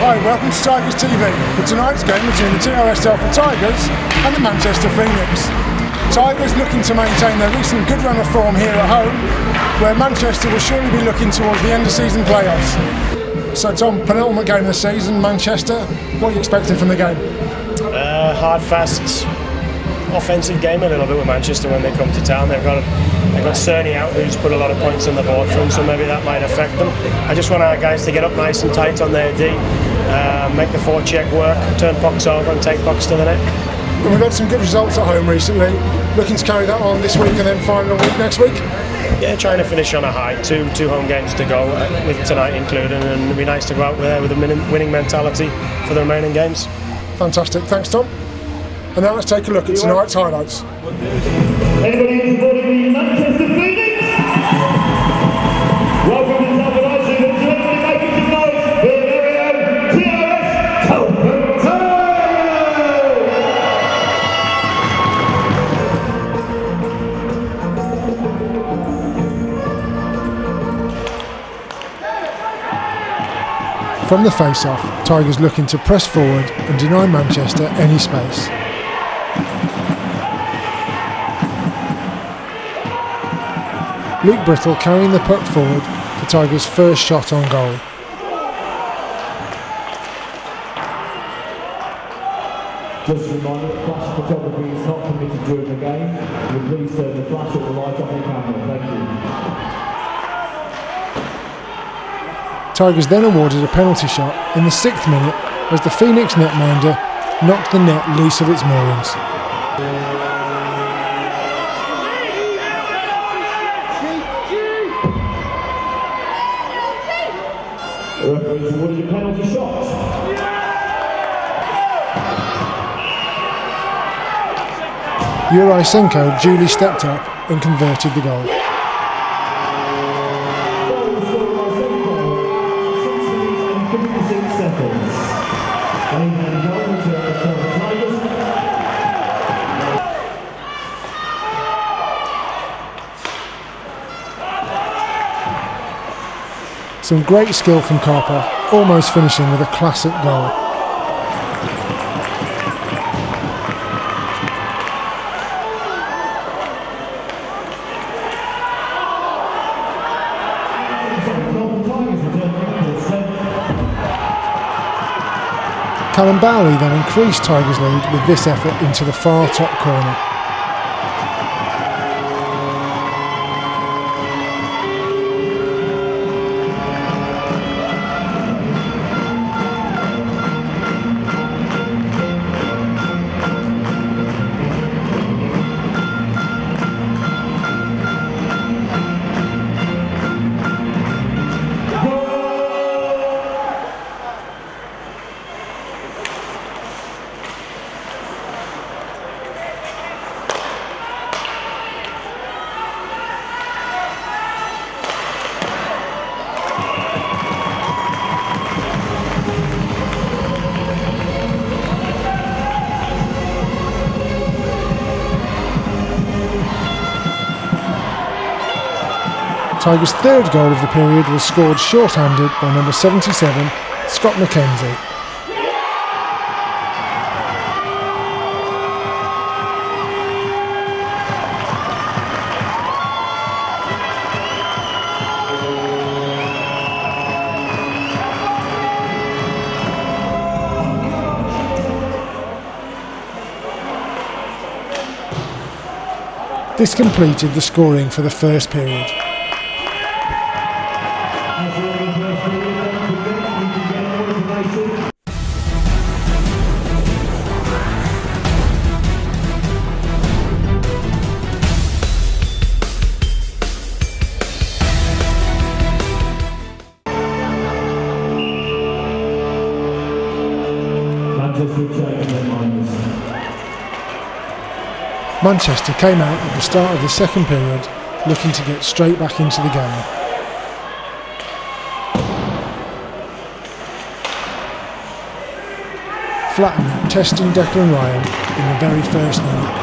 Hi, welcome to Tigers TV for tonight's game between the TRS Telford Tigers and the Manchester Phoenix. Tigers looking to maintain their recent good run of form here at home, where Manchester will surely be looking towards the end of season playoffs. So Tom, penultimate game of the season, Manchester, what are you expecting from the game? Hard, fast, offensive game a little bit with Manchester when they come to town. They've got Cerny out, who's put a lot of points on the board for them, so maybe that might affect them. I just want our guys to get up nice and tight on their D, make the forecheck work, turn pucks over and take pucks to the net. And we've had some good results at home recently. Looking to carry that on this week and then final week next week? Yeah, trying to finish on a high. Two home games to go, with tonight included, and it'd be nice to go out there with a winning mentality for the remaining games. Fantastic, thanks Tom. And now let's take a look at tonight's highlights. Anybody supporting the Manchester Phoenix? Welcome to Telford High School. To everybody making some noise for the very own TRS Telford Tau! From the face-off, Tigers looking to press forward and deny Manchester any space. Luke Brittle carrying the puck forward for Tigers' first shot on goal. Just a reminder, flash photography is not permitted during the game. Will you please turn the flash or the light on your camera? Thank you. Tigers then awarded a penalty shot in the 6th minute as the Phoenix netminder knocked the net loose of its moorings. The referee's awarded a penalty shot. Yuri Senko duly stepped up and converted the goal. Some great skill from Karpov, almost finishing with a classic goal. Callum Bowley then increased Tigers' lead with this effort into the far top corner. Tigers' third goal of the period was scored short-handed by number 77, Scott McKenzie. This completed the scoring for the first period. Manchester came out at the start of the second period looking to get straight back into the game. Flatton testing Declan Ryan in the very first minute.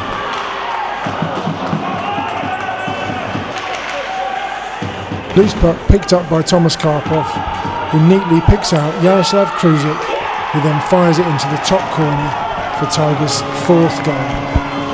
Loose puck picked up by Thomas Karpov, who neatly picks out Yaroslav Kruzik who then fires it into the top corner for Tigers' 4th goal.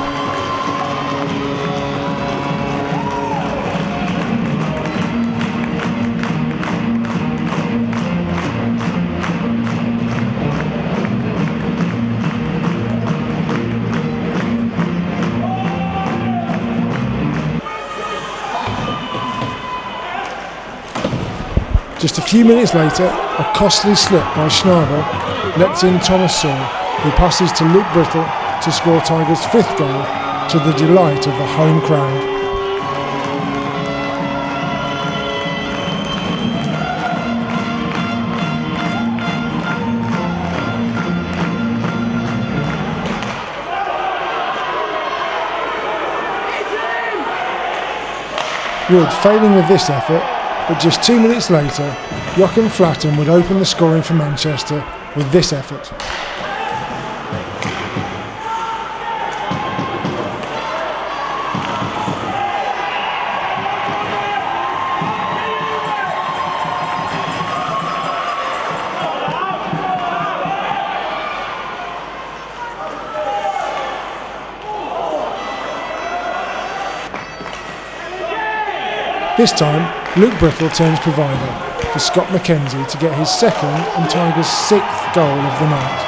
Just a few minutes later, a costly slip by Schnabel lets in Thomas Saw, who passes to Luke Brittle to score Tigers' 5th goal, to the delight of the home crowd. Wood failing with this effort, but just 2 minutes later, Joachim Flatten would open the scoring for Manchester with this effort. This time, Luke Brittle turns provider for Scott McKenzie to get his 2nd and Tigers' 6th goal of the night.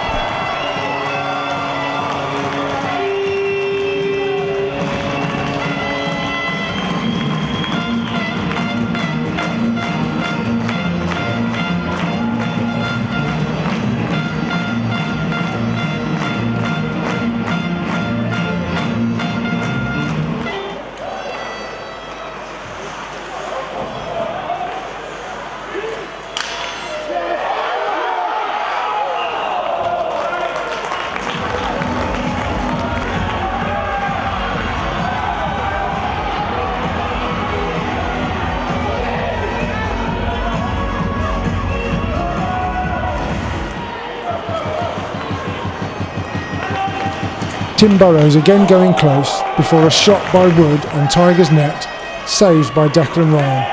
Tim Burrows again going close before a shot by Wood on Tigers' net, saved by Declan Ryan.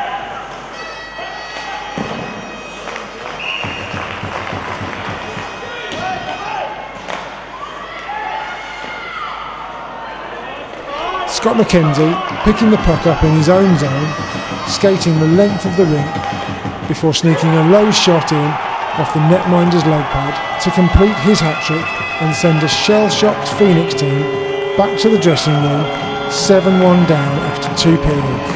Scott McKenzie picking the puck up in his own zone, skating the length of the rink before sneaking a low shot in off the netminder's leg pad to complete his hat-trick and send a shell-shocked Phoenix team back to the dressing room, 7-1 down after 2 periods.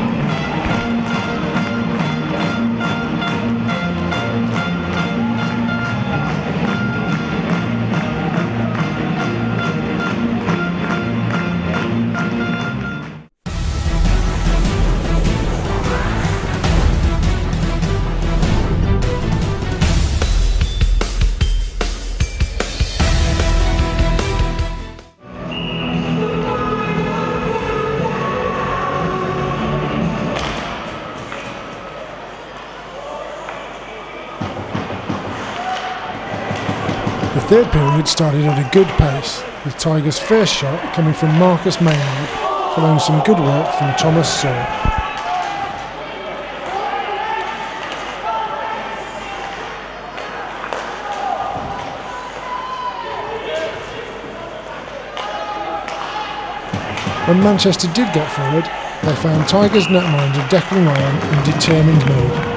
The 3rd period started at a good pace, with Tigers' first shot coming from Marcus Maynard, following some good work from Thomas Saw. When Manchester did get forward, they found Tigers netminder Declan Ryan in determined mood.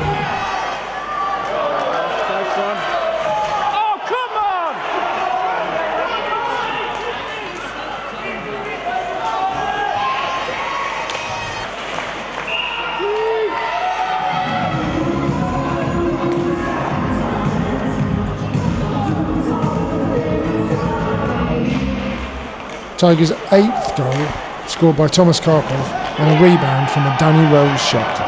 Tigers' 8th goal, scored by Thomas Karpov on a rebound from a Danny Rose shot.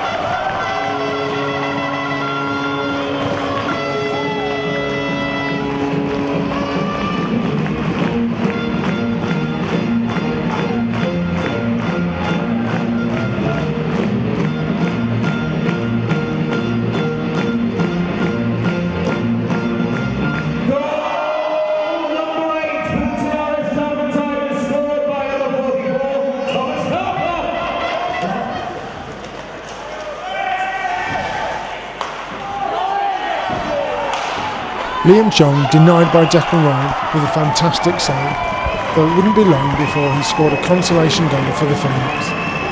Liam Chong denied by Declan Ryan with a fantastic save, though it wouldn't be long before he scored a consolation goal for the Phoenix.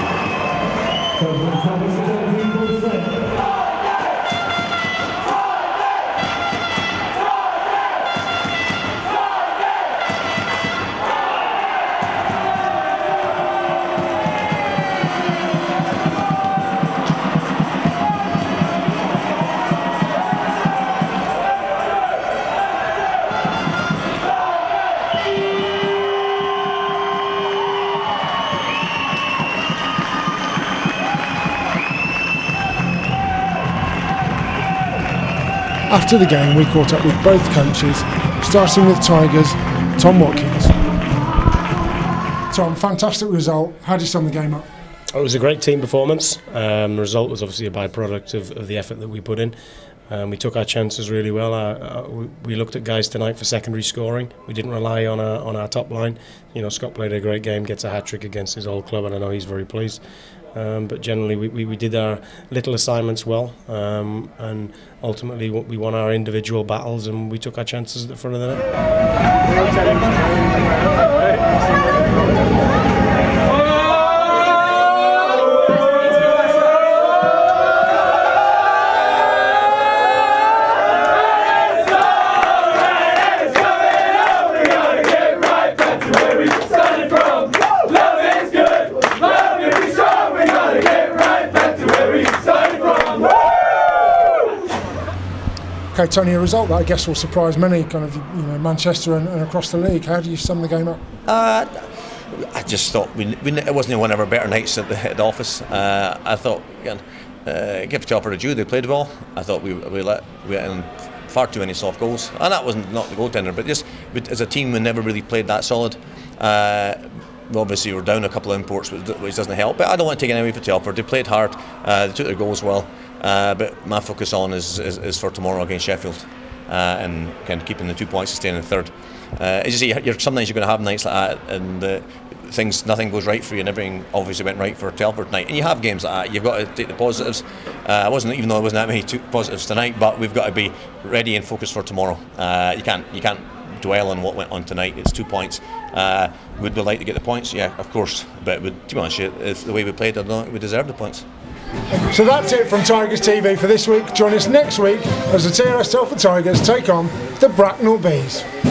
After the game, we caught up with both coaches, starting with Tigers, Tom Watkins. Tom, fantastic result. How did you sum the game up? It was a great team performance. The result was obviously a byproduct of the effort that we put in. We took our chances really well. We looked at guys tonight for secondary scoring. We didn't rely on our top line. You know, Scott played a great game, gets a hat-trick against his old club, and I know he's very pleased. But generally we did our little assignments well, and ultimately we won our individual battles and we took our chances at the front of the net. Okay, Tony, a result that I guess will surprise many, kind of, you know, Manchester and across the league. How do you sum the game up? I just thought it wasn't one of our better nights at the office. I thought, again, give Telford a due, they played well. I thought we let in far too many soft goals, and that wasn't not the goaltender, but just as a team we never really played that solid. Obviously we're down a couple of imports, which doesn't help, but I don't want to take anything away for Telford. They played hard, they took their goals well, but my focus on is for tomorrow against Sheffield, and kind of keeping the 2 points and staying in third. As you say, sometimes you're going to have nights like that, and nothing goes right for you, and everything obviously went right for Telford tonight. And you have games like that, you've got to take the positives. Even though there wasn't that many positives tonight, but we've got to be ready and focused for tomorrow. You can't dwell on what went on tonight. It's 2 points. Would we like to get the points? Yeah, of course. But to be honest, if the way we played, I don't think we deserve the points. So that's it from Tigers TV for this week. Join us next week as the TRS Telford Tigers take on the Bracknell Bees.